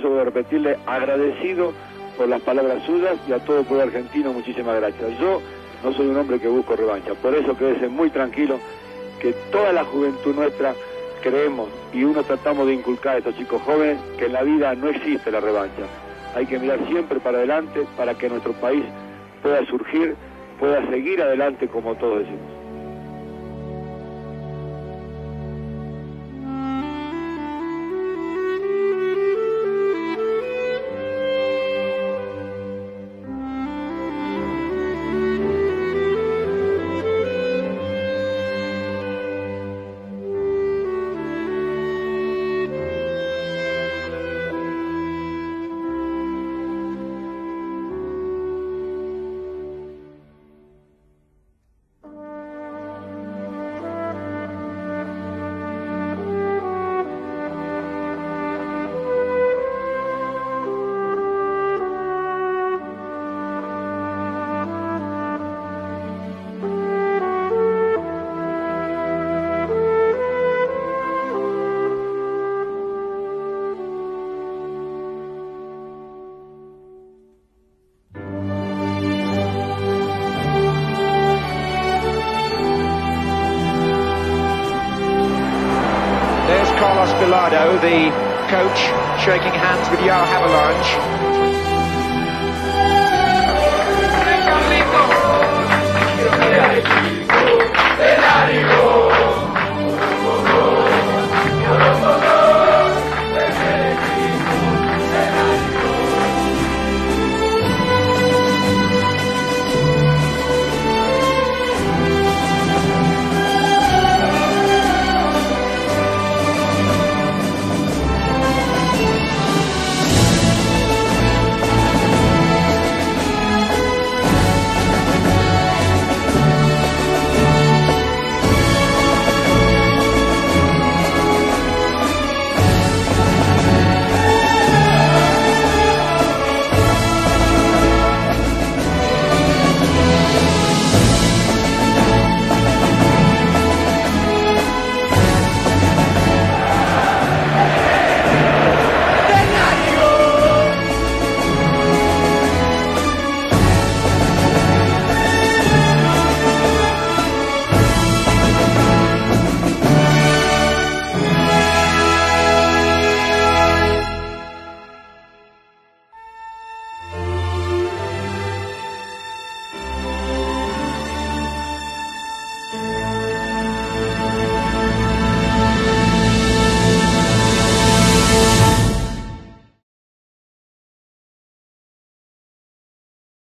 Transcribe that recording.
eso voy a repetirle, agradecido por las palabras suyas, y a todo el pueblo argentino muchísimas gracias. Yo no soy un hombre que busco revancha, por eso quédese muy tranquilo que toda la juventud nuestra creemos y uno tratamos de inculcar a estos chicos jóvenes que en la vida no existe la revancha. Hay que mirar siempre para adelante para que nuestro país pueda surgir, pueda seguir adelante como todos decimos. Carlos Bilardo, the coach, shaking hands with Joao Havelange.